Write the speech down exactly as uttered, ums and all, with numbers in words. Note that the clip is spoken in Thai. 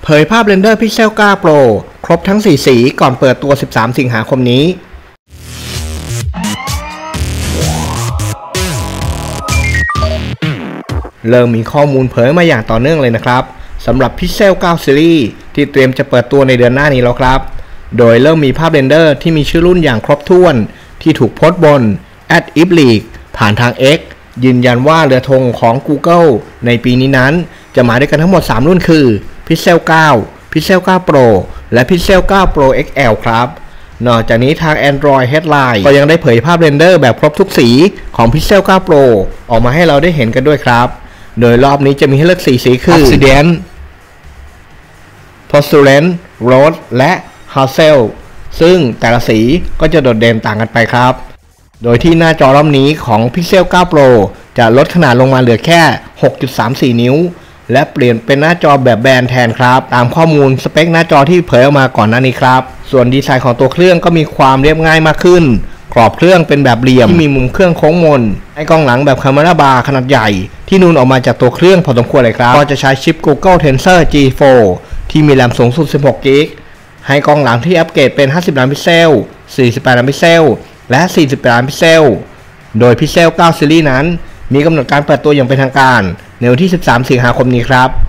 เผยภาพ Render Pixel เก้า Pro ครบทั้งสี่สีก่อนเปิดตัวสิบสามสิงหาคมนี้เริ่มมีข้อมูลเผยมาอย่างต่อเนื่องเลยนะครับสำหรับ Pixel เก้า Series ที่เตรียมจะเปิดตัวในเดือนหน้านี้แล้วครับโดยเริ่มมีภาพเรนเดอร์ที่มีชื่อรุ่นอย่างครบถ้วนที่ถูกโพสต์บน แอท อีฟ ลีก ผ่านทาง X ยืนยันว่าเรือธงของ Google ในปีนี้นั้นจะมาด้วยกันทั้งหมดสามรุ่นคือ Pixel เก้า Pixel เก้า Pro และ Pixel เก้า Pro เอ็กซ์ แอล ครับนอกจากนี้ทาง Android Headline ก็ยังได้เผยภาพเรนเดอร์แบบครบทุกสีของ Pixel เก้า Pro ออกมาให้เราได้เห็นกันด้วยครับโดยรอบนี้จะมีให้เลือกสี่สีคือ Obsidian Porcelain Rose และ Hazel ซึ่งแต่ละสีก็จะโดดเด่นต่างกันไปครับโดยที่หน้าจอรอบนี้ของ Pixel เก้า Pro จะลดขนาดลงมาเหลือแค่ หกจุดสามสี่ นิ้วและเปลี่ยนเป็นหน้าจอแบบแบนแทนครับตามข้อมูลสเปคหน้าจอที่เผยออกมาก่อนหน้านี้ครับส่วนดีไซน์ของตัวเครื่องก็มีความเรียบง่ายมากขึ้นกรอบเครื่องเป็นแบบเหลี่ยมที่มีมุมเครื่องโค้งมนให้กล้องหลังแบบ Camera Bar ขนาดใหญ่ที่นูนออกมาจากตัวเครื่องพอสมควรเลยครับก็จะใช้ชิป Google Tensor จี โฟร์ ที่มีแรมสูงสุดสิบหกกิกะไบต์ให้กล้องหลังที่อัปเกรดเป็นห้าสิบล้านพิกเซลสี่สิบแปดล้านพิกเซลและสี่สิบแปดล้านพิกเซลโดย Pixel เก้า Series นั้นมีกำหนดการเปิดตัวอย่างเป็นทางการในวันที่สิบสามสิงหาคมนี้ครับ